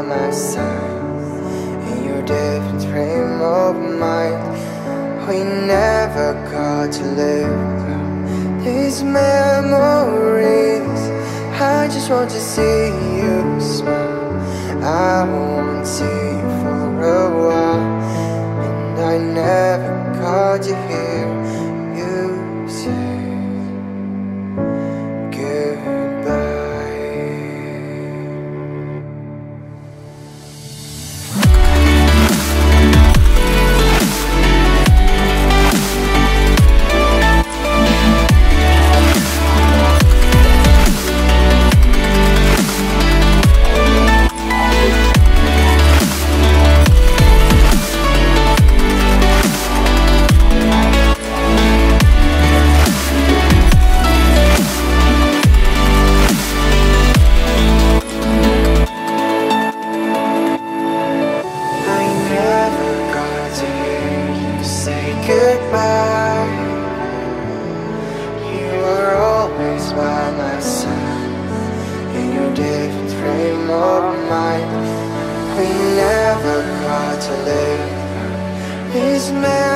my side, in your different frame of mind. We never got to live these memories. I just want to see you smile. I won't see you for a while, and I never got to hear you say goodbye. Goodbye. You were always by my side, in your different frame of mind. We never got to live these memories.